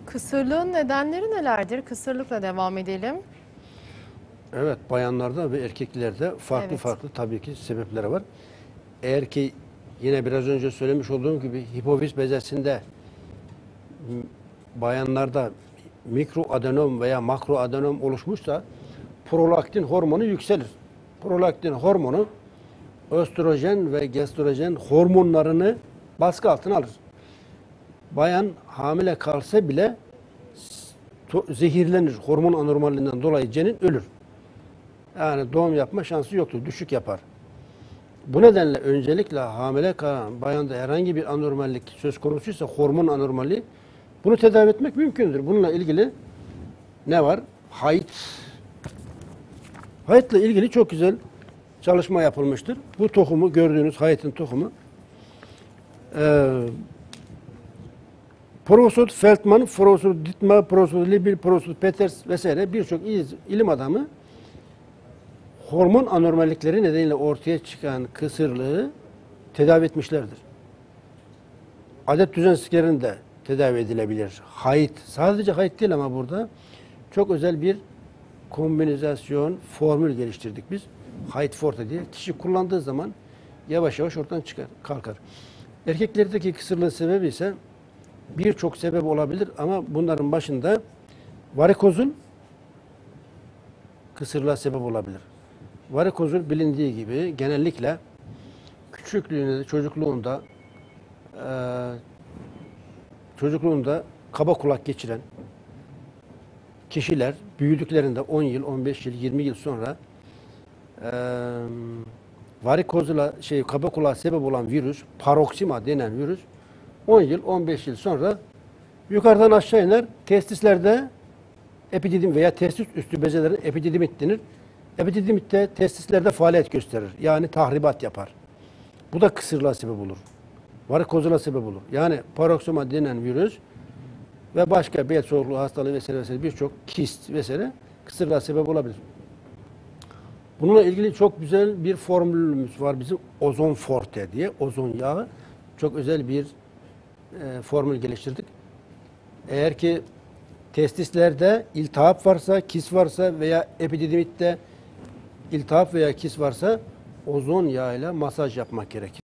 Kısırlığın nedenleri nelerdir? Kısırlıkla devam edelim. Evet, bayanlarda ve erkeklerde farklı Evet. farklı tabii ki sebepleri var. Eğer ki yine biraz önce söylemiş olduğum gibi hipofiz bezesinde bayanlarda mikroadenom veya makroadenom oluşmuşsa prolaktin hormonu yükselir. Prolaktin hormonu östrojen ve gestrojen hormonlarını baskı altına alır. Bayan hamile kalsa bile zehirlenir. Hormon anormalinden dolayı cenin ölür. Yani doğum yapma şansı yoktur. Düşük yapar. Bu nedenle öncelikle hamile kalan bayanda herhangi bir anormallik söz konusuysa hormon anormali bunu tedavi etmek mümkündür. Bununla ilgili ne var? Hayıt. Hayıtla ilgili çok güzel çalışma yapılmıştır. Bu tohumu gördüğünüz hayıtın tohumu Profesör Feldman, Profesör Dittmar, Profesör Liebel, Profesör Peters vesaire birçok ilim adamı hormon anormallikleri nedeniyle ortaya çıkan kısırlığı tedavi etmişlerdir. Adet düzensizliklerin de tedavi edilebilir. Hayıt, sadece hayıt değil ama burada çok özel bir kombinizasyon formül geliştirdik biz. Hayıt Forte diye. Kişi kullandığı zaman yavaş yavaş ortadan çıkar, kalkar. Erkeklerdeki kısırlığın sebebi ise birçok sebep olabilir ama bunların başında varikozul kısırlığa sebep olabilir. Varikozul bilindiği gibi genellikle küçüklüğünde, çocukluğunda kaba kulak geçiren kişiler büyüdüklerinde 10 yıl, 15 yıl, 20 yıl sonra varikozula kaba kulağa sebep olan virüs, paroksima denen virüs 10 yıl, 15 yıl sonra yukarıdan aşağı iner. Testislerde epididim veya testis üstü bezelerin epididimit denir. Epididimit de testislerde faaliyet gösterir. Yani tahribat yapar. Bu da kısırlığa sebep olur. Varikozula sebep olur. Yani paroksima denen virüs ve başka bel soğukluğu hastalığı vesaire birçok kist vesaire kısırlığa sebep olabilir. Bununla ilgili çok güzel bir formülümüz var bizim ozon forte diye. Ozon yağı. Çok özel bir formül geliştirdik. Eğer ki testislerde iltihap varsa, kis varsa veya epididimitte iltihap veya kis varsa ozon yağıyla masaj yapmak gerekir.